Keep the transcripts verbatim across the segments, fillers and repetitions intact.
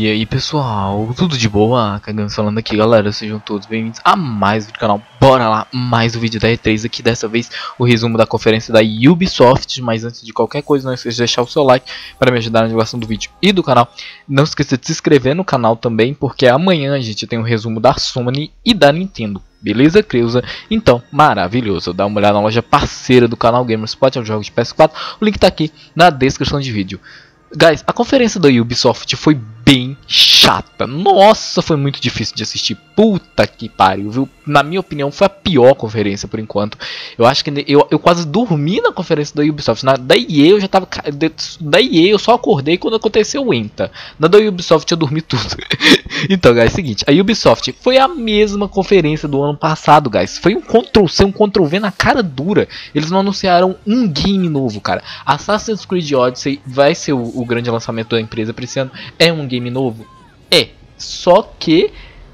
E aí pessoal, tudo de boa? Cagando falando aqui, galera, sejam todos bem-vindos a mais um vídeo do canal. Bora lá, mais um vídeo da E três aqui, dessa vez o resumo da conferência da Ubisoft. Mas antes de qualquer coisa, não esqueça de deixar o seu like para me ajudar na divulgação do vídeo e do canal. Não esqueça de se inscrever no canal também, porque amanhã a gente tem um resumo da Sony e da Nintendo. Beleza, Creuza? Então, maravilhoso. Dá uma olhada na loja parceira do canal GamerSpot, é o jogo de P S quatro. O link tá aqui na descrição de vídeo. Guys, a conferência da Ubisoft foi bem chata. Nossa, foi muito difícil de assistir. Puta que pariu, viu? Na minha opinião, foi a pior conferência por enquanto. Eu acho que eu, eu quase dormi na conferência da Ubisoft. Na da E A eu já tava... Da E A eu só acordei quando aconteceu o ENTA. Na da Ubisoft eu dormi tudo. Então, guys, é o seguinte. A Ubisoft foi a mesma conferência do ano passado, guys. Foi um control C, um control V na cara dura. Eles não anunciaram um game novo, cara. Assassin's Creed Odyssey vai ser o, o grande lançamento da empresa para esse ano. É um game novo? É. Só que...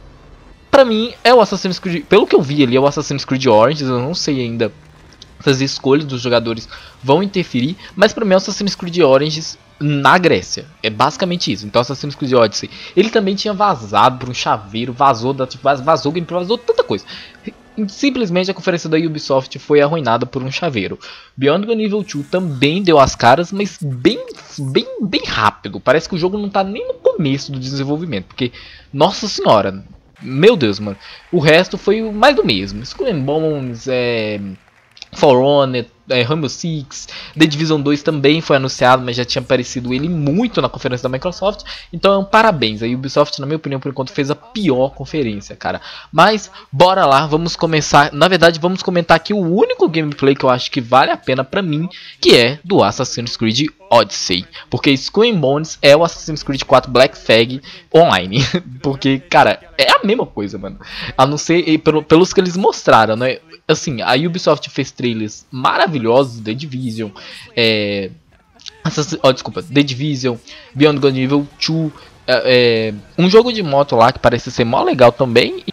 pra mim, é o Assassin's Creed... Pelo que eu vi ali, é o Assassin's Creed Origins. Eu não sei ainda se as escolhas dos jogadores vão interferir. Mas pra mim é o Assassin's Creed Origins na Grécia. É basicamente isso. Então Assassin's Creed Odyssey, ele também tinha vazado por um chaveiro. Vazou, da, vazou gameplay, vazou tanta coisa. Simplesmente a conferência da Ubisoft foi arruinada por um chaveiro. Beyond Good and Evil dois também deu as caras, mas bem, bem, bem rápido. Parece que o jogo não tá nem no começo do desenvolvimento. Porque, nossa senhora... Meu Deus, mano. O resto foi mais do mesmo. Skull and Bones, é... For Honor, é, Rainbow Six, The Division dois também foi anunciado, mas já tinha aparecido ele muito na conferência da Microsoft. Então, parabéns. A Ubisoft, na minha opinião, por enquanto, fez a pior conferência, cara. Mas, bora lá, vamos começar. Na verdade, vamos comentar aqui o único gameplay que eu acho que vale a pena pra mim, que é do Assassin's Creed Odyssey. Porque Skull and Bones é o Assassin's Creed quatro Black Flag online. Porque, cara, é a mesma coisa, mano. A não ser e, pelo, pelos que eles mostraram, né? Assim, a Ubisoft fez trailers maravilhosos, The Division, é... oh, desculpa, The Division, Beyond Good and Evil dois, é, é, um jogo de moto lá que parece ser mó legal também.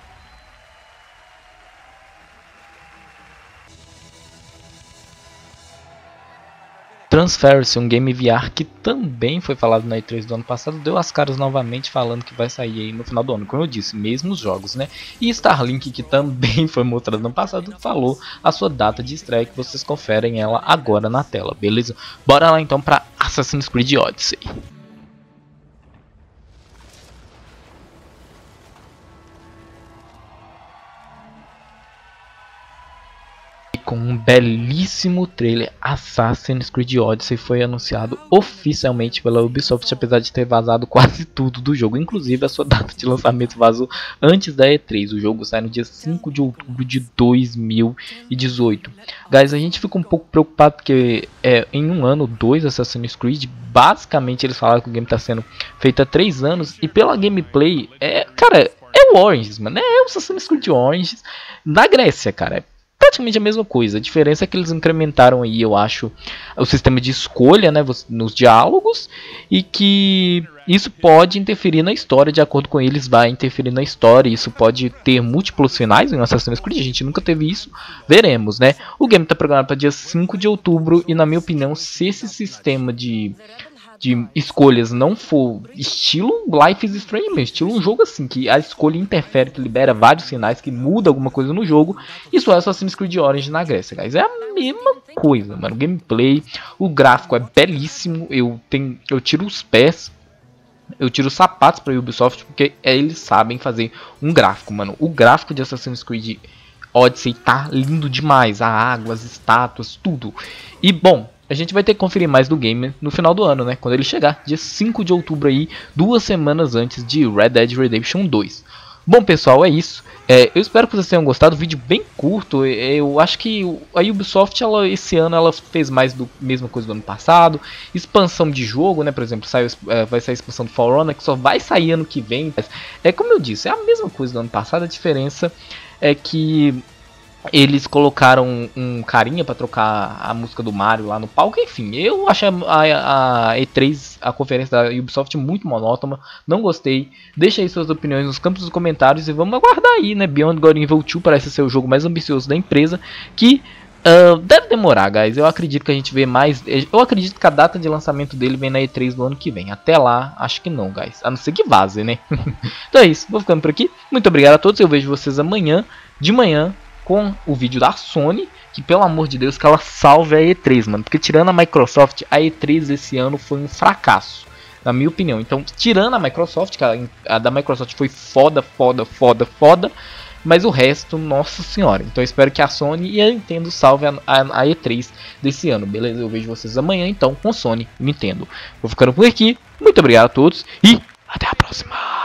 Transference, um game V R que também foi falado na E três do ano passado, deu as caras novamente falando que vai sair aí no final do ano, como eu disse, mesmos jogos, né? E Starlink, que também foi mostrado no ano passado, falou a sua data de estreia, que vocês conferem ela agora na tela, beleza? Bora lá então para Assassin's Creed Odyssey. Com um belíssimo trailer, Assassin's Creed Odyssey foi anunciado oficialmente pela Ubisoft, apesar de ter vazado quase tudo do jogo, inclusive a sua data de lançamento vazou antes da E três. O jogo sai no dia cinco de outubro de dois mil e dezoito. Guys, a gente fica um pouco preocupado porque é, em um ano, dois Assassin's Creed, basicamente eles falaram que o game está sendo feito há três anos, e pela gameplay, é, cara, é o Origins, mano, é o Assassin's Creed Origins na Grécia, cara. Praticamente a mesma coisa. A diferença é que eles incrementaram aí, eu acho, o sistema de escolha, né, nos diálogos, e que isso pode interferir na história. De acordo com eles, vai interferir na história. Isso pode ter múltiplos finais em Assassin's Creed. A gente nunca teve isso. Veremos, né? O game está programado para dia cinco de outubro. E na minha opinião, se esse sistema de... de escolhas não for estilo Life is Strange, estilo um jogo assim, que a escolha interfere, que libera vários sinais, que muda alguma coisa no jogo, isso é Assassin's Creed Origins na Grécia, guys. É a mesma coisa, mano. O gameplay, o gráfico é belíssimo. Eu, tenho, eu tiro os pés, eu tiro os sapatos pra Ubisoft, porque eles sabem fazer um gráfico, mano. O gráfico de Assassin's Creed Odyssey tá lindo demais. A água, as estátuas, tudo. E, bom, a gente vai ter que conferir mais do game no final do ano, né? Quando ele chegar, dia cinco de outubro aí, duas semanas antes de Red Dead Redemption dois. Bom, pessoal, é isso. É, eu espero que vocês tenham gostado. Vídeo bem curto. Eu acho que a Ubisoft, ela, esse ano, ela fez mais do mesma coisa do ano passado. Expansão de jogo, né? Por exemplo, saiu, é, vai sair a expansão do For Honor, que só vai sair ano que vem. É como eu disse, é a mesma coisa do ano passado. A diferença é que eles colocaram um, um carinha pra trocar a música do Mario lá no palco. Enfim, eu achei a, a, a E três, a conferência da Ubisoft, muito monótona. Não gostei. Deixa aí suas opiniões nos campos dos comentários. E vamos aguardar aí, né? Beyond Good and Evil dois parece ser o jogo mais ambicioso da empresa, que Uh, deve demorar, guys. Eu acredito que a gente vê mais. Eu acredito que a data de lançamento dele vem na E três do ano que vem. Até lá, acho que não, guys. A não ser que vaze, né? Então é isso. Vou ficando por aqui. Muito obrigado a todos. Eu vejo vocês amanhã, de manhã, com o vídeo da Sony. Que pelo amor de Deus, que ela salve a E três, mano. Porque tirando a Microsoft, a E três esse ano foi um fracasso, na minha opinião. Então, tirando a Microsoft, que a, a da Microsoft foi foda, foda, foda, foda. Mas o resto, nossa senhora. Então eu espero que a Sony e a Nintendo salve a, a, a E três desse ano, beleza? Eu vejo vocês amanhã então com Sony e Nintendo. Vou ficando por aqui. Muito obrigado a todos e até a próxima.